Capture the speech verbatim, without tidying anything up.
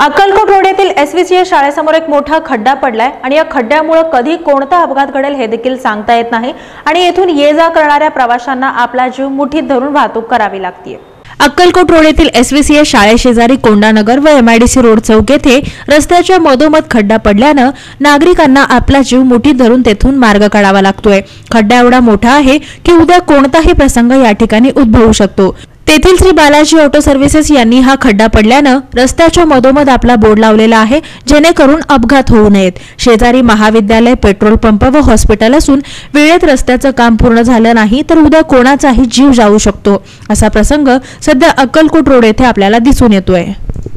Akkalkot road येथील एसव्हीसीए शाळेसमोर एक मोठा खड्डा पडलाय आणि या खड्ड्यामुळे कधी कोणता अपघात घडेल हे देखील सांगता येत नाही आणि येथून ये जा करणाऱ्या प्रवाशांना आपला जीव मुठीत धरून वाहतूक करावी लागते। अक्कलकोट रोड येथील एसव्हीसीए शाळेशेजारी कोंडानगर व एमआयडीसी रोड चौक येथे रस्त्याच्या मधोमध खड्डा पडल्याने नागरिकांना आपला जीव मुठीत धरून तेथून मार्ग काढावा लागतोय। खड्डा एवढा मोठा आहे की उद्या कोणताही प्रसंग या ठिकाणी उद्भवू शकतो। तेथील श्री बालाजी ऑटो सर्व्हिसेस यांनी हा खड्डा पडल्याने रस्त्याच्या मधोमध आपला बोर्ड लावलेला आहे, जेणेकरून अपघात होऊ नयेत। शेजारी महाविद्यालय, पेट्रोल पंप व हॉस्पिटल असून वेळेत रस्त्याचं काम पूर्ण झालं नाही तर उद्या कोणाचाही जीव जाऊ शकतो, असा प्रसंग सध्या अक्कलकोट रोड येथे आपल्याला दिसून येतोय।